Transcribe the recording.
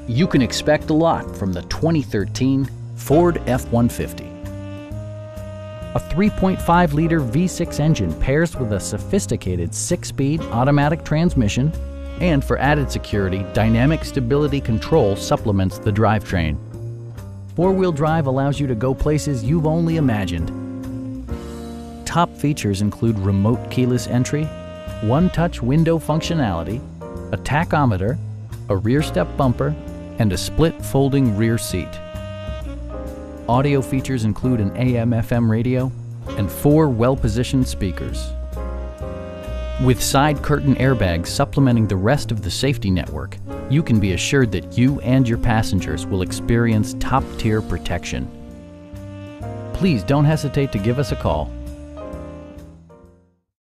You can expect a lot from the 2013 Ford F-150. A 3.5-liter V6 engine pairs with a sophisticated 6-speed automatic transmission, and for added security, dynamic stability control supplements the drivetrain. Four-wheel drive allows you to go places you've only imagined. Top features include remote keyless entry, one-touch window functionality, a tachometer, a rear step bumper, and a split folding rear seat. Audio features include an AM/FM radio and 4 well-positioned speakers. With side curtain airbags supplementing the rest of the safety network, you can be assured that you and your passengers will experience top-tier protection. Please don't hesitate to give us a call.